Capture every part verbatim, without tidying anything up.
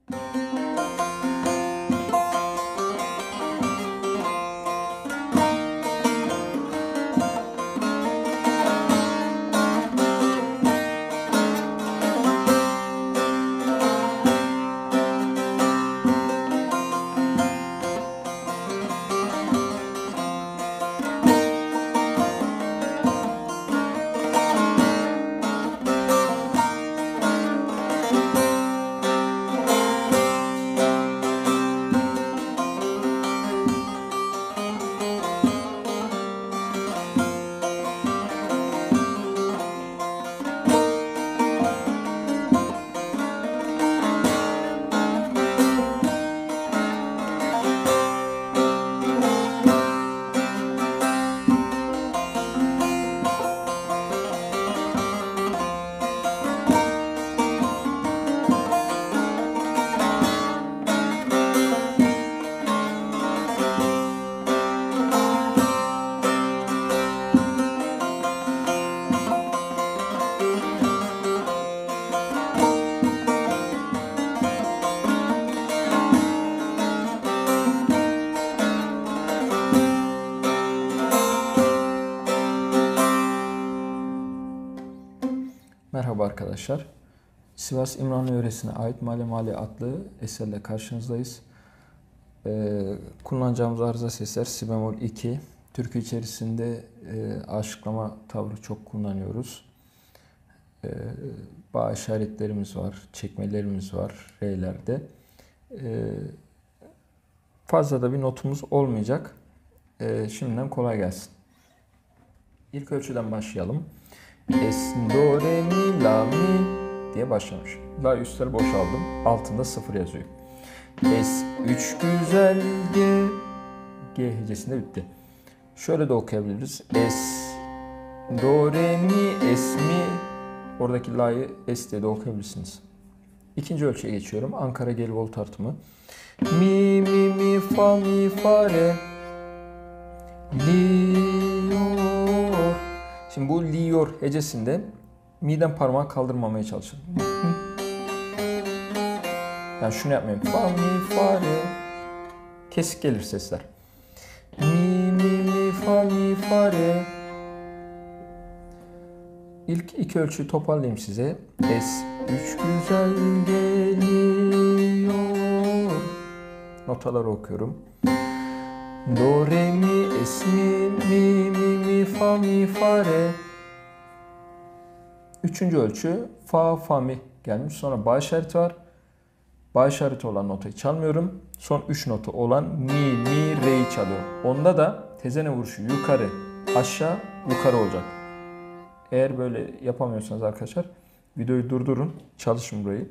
Merhaba arkadaşlar. Sivas İmranlı yöresine ait Male Male adlı eserle karşınızdayız. Ee, kullanacağımız arıza sesler si bemol iki. Türkü içerisinde e, aşıklama tavrı çok kullanıyoruz. Ee, bağ işaretlerimiz var, çekmelerimiz var re'lerde. Ee, fazla da bir notumuz olmayacak. Ee, şimdiden kolay gelsin. İlk ölçüden başlayalım. Es, do, re, mi, la, mi diye başlamış. La üstleri boşaldım. Altında sıfır yazıyor. Es, üç güzel, G. G hecesinde bitti. Şöyle de okuyabiliriz. Es, do, re, mi, es, mi. Oradaki la'yı es diye de okuyabilirsiniz. İkinci ölçüye geçiyorum. Ankara gel vol tartımı. Mi, mi, mi, fa, mi, fa, re. Liyor. Şimdi bu liyor hecesinde mi'den parmağı kaldırmamaya çalışın. Yani şunu yapmayın. Fa, mi, fa, re. Kesik gelir sesler. Mi, mi, mi, fa, mi, fa, re. İlk iki ölçüyü toparlayayım size. Es, üç güzel geliyor. Notaları okuyorum. Do, re, mi, es, mi, mi, mi, mi, fa, mi, fa, re. Üçüncü ölçü fa, fa, mi gelmiş. Sonra bağ işareti var. Bağ işareti olan notayı çalmıyorum. Son üç notu olan mi, mi, re'yi çalıyorum. Onda da tezene vuruşu yukarı, aşağı, yukarı olacak. Eğer böyle yapamıyorsanız arkadaşlar videoyu durdurun, çalışın burayı.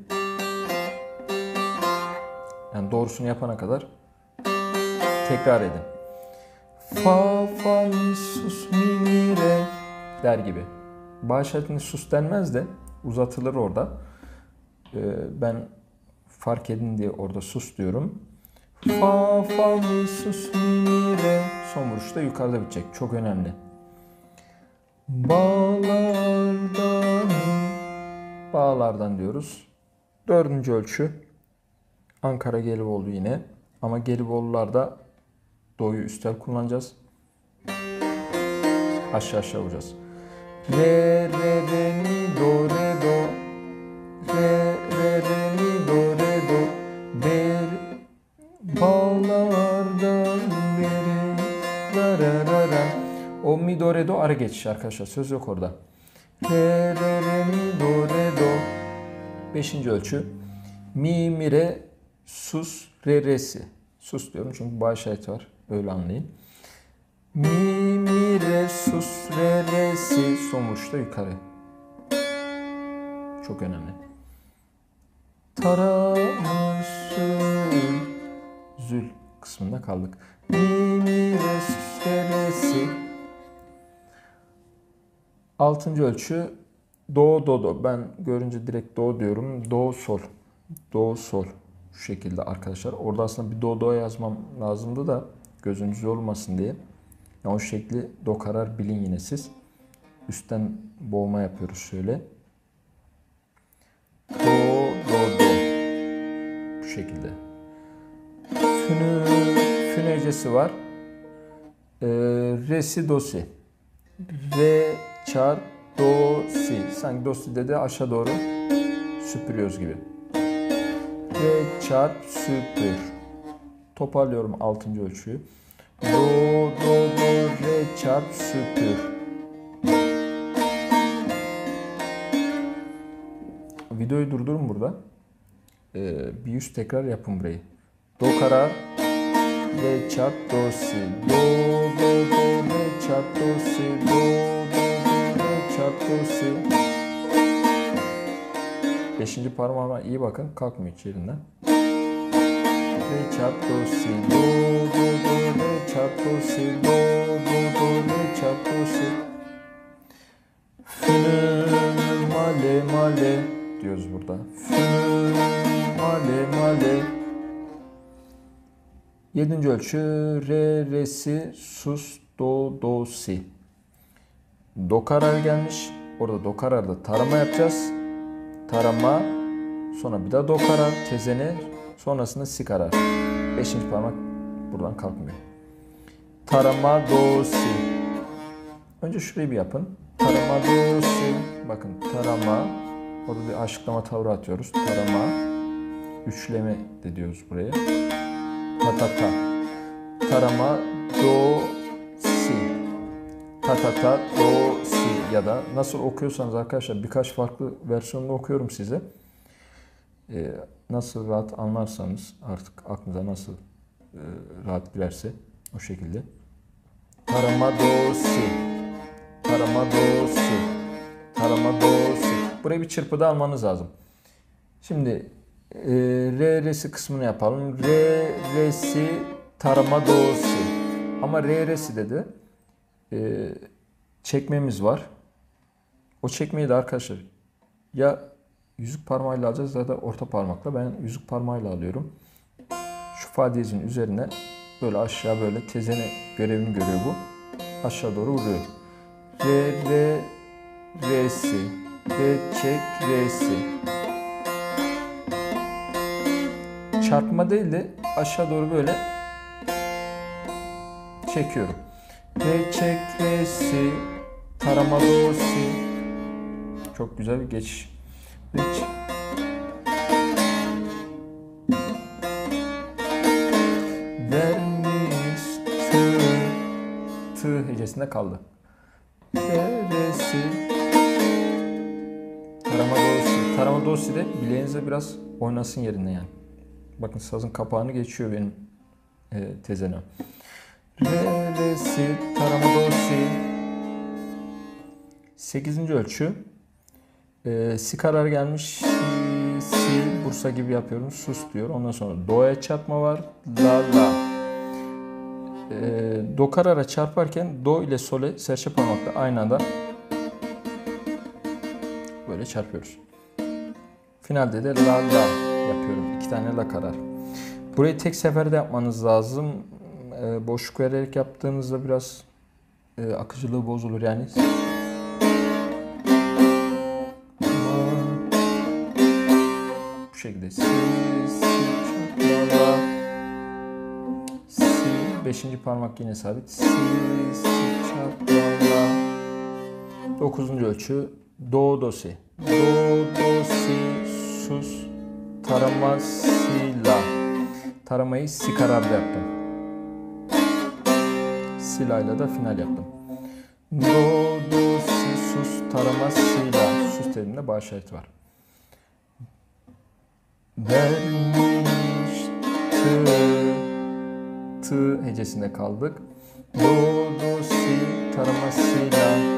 Yani doğrusunu yapana kadar tekrar edin. Fa, fa, mi, sus, mi, mi, re der gibi. Bağ işaretini sus denmez de uzatılır orada. Ee, ben fark edin diye orada sus diyorum. Fa, fa, mi, sus, mi, mi, re. Son vuruşta yukarıda bitecek. Çok önemli. Bağlardan, bağlardan diyoruz. Dördüncü ölçü. Ankara Gelibolu yine. Ama Gelibolularda do'yu üstel kullanacağız. Aşağı aşağı vuracağız. Re, re, re, mi, do, re, do. Re, re, re, mi, do, re, do. Ber, bağlardan beri. Ra, ra, ra, ra. O mi, do, re, do ara geçiş arkadaşlar. Söz yok orada. Re, re, re, mi, do, re, do. Beşinci ölçü. Mi, mi, re, sus, re, re, si. Sus diyorum çünkü bağ işareti var. Öyle anlayın. Mi, mi, re, sus, re, re, si. Son vuruşta yukarı. Çok önemli. Taramışsın. Zül kısmında kaldık. Mi, mi, re, sus, re, re, si. Altıncı ölçü. Do, do, do. Ben görünce direkt do diyorum. Do, sol. Do, sol. Şu şekilde arkadaşlar. Orada aslında bir do, do yazmam lazımdı da gözünüz olmasın diye. Yani o şekli do karar bilin yine siz. Üstten boğma yapıyoruz şöyle. Do, do, do. Bu şekilde. Fünü, fün hecesi var. Ee, re, si, do, si. Re, çarp, do, si. Sanki do, si de aşağı doğru süpürüyoruz gibi. Re, çarp, süpür. Toparlıyorum altıncı ölçüyü. Do, do, do, re, çarp, süpür. Videoyu durdurun burada. Ee, bir yüz tekrar yapın burayı. Do karar, re çarp, do, si. Do, do, do, re çarp, do, si. Do, do, do, re çarp, do, si. Beşinci parmağıma iyi bakın. Kalkmıyor hiç yerinden. Re çarp, do, si. Do, do, do, re çarp, do, si. Do, do, do, re çarp, do, si. Fünü, male, male diyoruz burada. Fünü, male, male. Yedinci ölçü re, re, si, sus, do, do, si. Do karar gelmiş. Orada do kararda tarama yapacağız. Tarama, sonra bir daha do karar, tezene, sonrasında si karar. Beşinci parmak buradan kalkmıyor. Tarama, do, si. Önce şurayı bir yapın. Tarama, do, si. Bakın tarama. Orada bir açıklama tavrı atıyoruz. Tarama. Üçleme de diyoruz buraya. Ta ta ta. Tarama, do, si. Ta ta ta, do, si. Ya da nasıl okuyorsanız arkadaşlar, birkaç farklı versiyonda okuyorum size. Ee, nasıl rahat anlarsanız, artık aklınıza nasıl e, rahat girerse o şekilde. Tarama, do, si. Tarama, do, si. Tarama, do, si. Burayı bir çırpıda almanız lazım. Şimdi e, re, re, si kısmını yapalım. Re, re, si, tarama, do, si. Ama re, re, si dedi. E, çekmemiz var. O çekmeyi de arkadaşlar ya yüzük parmağıyla alacağız ya da orta parmakla. Ben yüzük parmağıyla alıyorum. Şu fa diyezin üzerine böyle aşağı böyle tezene görevini görüyor bu. Aşağı doğru vuruyor. Re, re, re, si. Re, çek, re, si. Çarpma değil de aşağı doğru böyle çekiyorum. Re, çek, re, si. Tarama, do, si. Çok güzel bir geçiş. Re, çek. Vermiş tı. Tı hecesinde kaldı. Re, re, si. Tarama, do, si. Tarama, do, si de bileğinizde biraz oynasın yerinde yani. Bakın sazın kapağını geçiyor benim e, tezene. Re, re, si, tarama, do, si. Sekizinci ölçü. E, si karar gelmiş. Si, si, Bursa gibi yapıyorum. Sus diyor. Ondan sonra do'ya çarpma var. La, la. E, do karara çarparken do ile sole serçe parmakla aynı anda böyle çarpıyoruz. Finalde de la, la yapıyorum. İki tane la karar. Burayı tek seferde yapmanız lazım. E, boşluk vererek yaptığınızda biraz e, akıcılığı bozulur yani. Bu şekilde. Si, si, çarp, la, la. Si, beşinci parmak yine sabit. Si, si, çarp, la, la. Dokuzuncu ölçü. Do, do, si. Do, do, si, sus. Tarama, si, la. Taramayı si kararda yaptım. Si, la ile de final yaptım. Do, do, si, sus, tarama, si, la. Sus teriminde baş işareti var. Vermiş tı. Tı hecesinde kaldık. Do, do, si, tarama, si, la.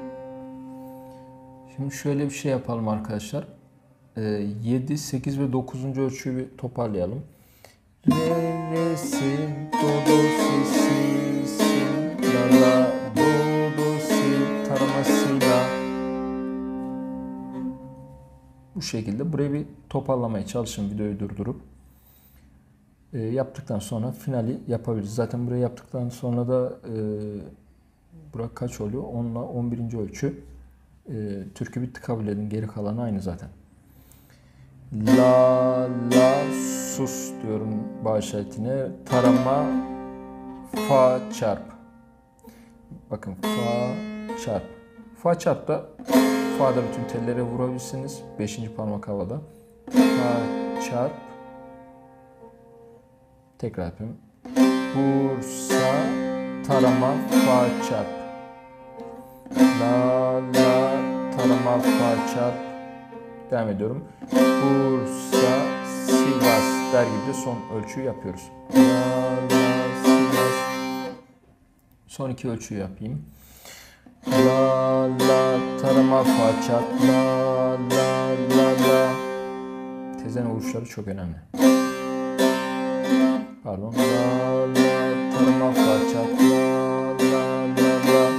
Şimdi şöyle bir şey yapalım arkadaşlar. yedi, sekiz ve dokuzuncu ölçüyü bir toparlayalım. Re, re, si, do, do, si, si, si, la, la, do, do, si, tarama, si, la. Bu şekilde burayı bir toparlamaya çalışın videoyu durdurup. E, yaptıktan sonra finali yapabiliriz. Zaten burayı yaptıktan sonra da e, bura kaç oluyor? on ile on birinci ölçü. E, türkü bitti kabul edin. Geri kalanı aynı zaten. La, la, sus diyorum bağ işaretine. Tarama, fa çarp. Bakın fa çarp. Fa çarp da fa'da bütün tellere vurabilirsiniz. Beşinci parmak havada. Fa çarp. Tekrar yapayım. Bursa, tarama, fa çarp. La, la, tarama, fa çarp. Devam ediyorum. Bursa, Sivas der gibi de son ölçüyü yapıyoruz. La, la, Sivas. Son iki ölçüyü yapayım. La, la, tarama, fa çarp. La, la, la, la. Tezen vuruşları çok önemli. Pardon. La, la, tarama, fa çarp. La, la, la, la.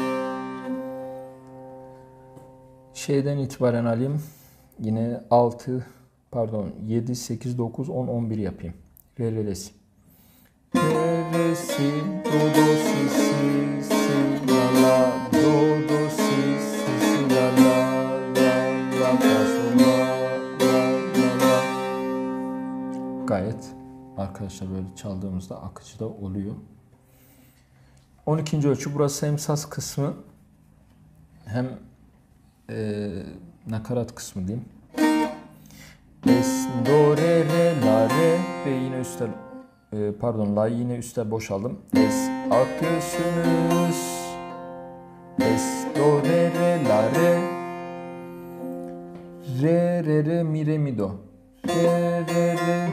Şeyden itibaren alayım. Yine altı, pardon yedi, sekiz, dokuz, on, on bir yapayım. Re, re, re, si. Re, re, si, do, do, si, si, si, la, la, do, do, si, si, si, la, la, la, la, fa, sol, la, la, la, la. Gayet arkadaşlar böyle çaldığımızda akıcı da oluyor. on ikinci ölçü burası hem saz kısmı hem e, nakarat kısmı diyeyim. Es, do, re, re, la, re ve yine üstel e, pardon la yine üstel boşaldım. Es, alt göğsümüz. Es, do, re, re, la, re. Re, re, re, mi, re, mi, do. Re, re, re.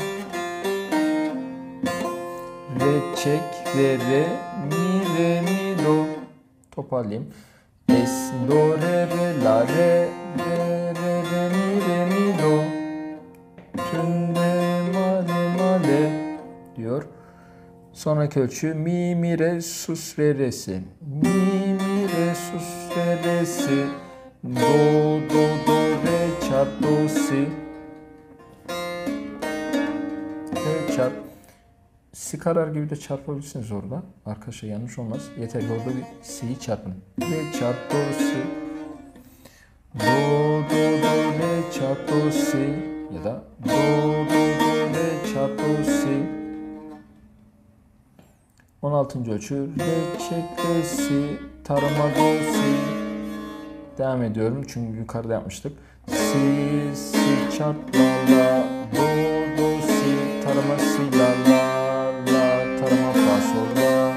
Re, çek, re, re, mi, re, mi, do. Toparlayayım. Es, do, re, re, la, re. Re, re, re, mi, re, mi, do. Tünde, male, male diyor. Sonraki ölçü mi, mi, re, sus, re, re, si. Mi, mi, re, sus, re, re, si. Do, do, do, re, çarp, do, si. Re, çarp. Si karar gibi de çarpabilirsiniz orada. Arkadaşlar yanlış olmaz. Yeter ki orada bir si'yi çarpın. Re, çarp, do, si. Do, do, do, re, çarp, do, si. Ya da do, do, do, re, çarp, do, si. on altıncı ölçü re, çek, re, si, tarama, do, si. Devam ediyorum çünkü yukarıda yapmıştık. Si, si, çarp, la, la, do, do, si, tarama, si, la, la, la, tarama, fa, sol, la.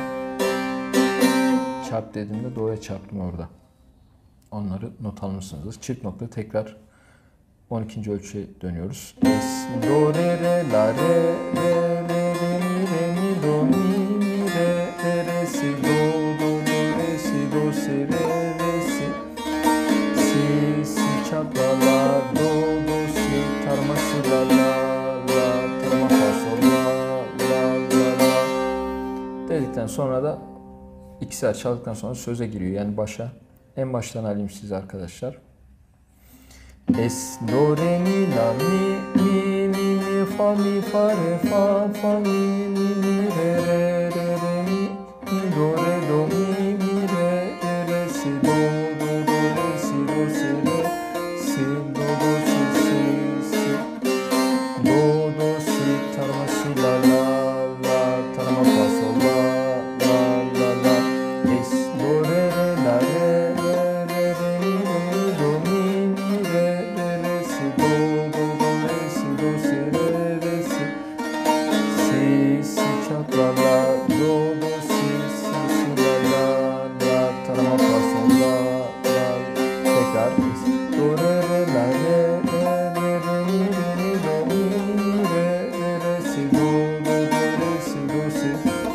Çarp dediğimde do'ya çarptım orada. Onları not almışsınızdır. Çift nokta tekrar on ikinci ölçüye dönüyoruz. Es, do, re, re, la, re, re, re, re, mi, re, mi, do, mi, mi, re, re, re, si, do, do, do, re, si, do, si, re, re, si. Si, si, çarp, la, la, do, do, si, tarma, si, la, la, la, tarma, fa, sol, la, la, la, la. Dedikten sonra da iki saat çaldıktan sonra söze giriyor. Yani başa. En baştan alayım size arkadaşlar. Es, do, re, mi, la, mi, mi, mi, mi, fa, mi, fa, re, fa, fa, mi, mi, mi, re, re, re, re, mi, mi, do, re, do, mi, mi, re, re, re, si, do, do, do, re, si, do, si, re, si, do, do, si, si, si, do, do, si, tarama, si, la, la, la, tarama, fa, sol, la, la, la, la, es, do, re, re, la, re, re, re, re, mi, re, mi, do, mi, mi, re, re, re, si, do, do, do, re, si, do, si, re, re, si, si, si, çarp, la, la, do, do, si, si, si, la, la, la, tarama, fa, sol, la, la, tekrar, do, re, re, la, re, re, re, re, mi, re, mi, do, mi, mi, re, re, re, si, do, do, do, re, si, do, si,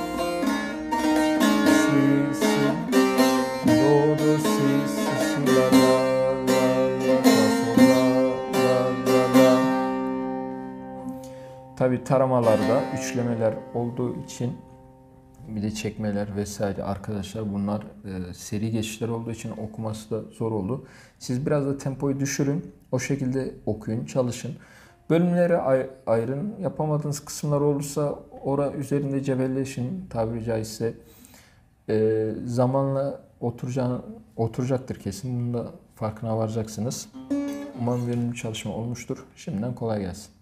si, si, do, do, si, si, si, la, la, la, la, fa, sol, la, la, la, la. Tabi taramalarda üçlemeler olduğu için bir de çekmeler vesaire arkadaşlar bunlar e, seri geçişler olduğu için okuması da zor oldu. Siz biraz da tempoyu düşürün. O şekilde okuyun, çalışın. Bölümlere ay ayırın. Yapamadığınız kısımlar olursa ora üzerinde cebelleşin tabiri caizse. E, zamanla oturacağını, oturacaktır kesin. Bunun da farkına varacaksınız. Umarım verimli çalışma olmuştur. Şimdiden kolay gelsin.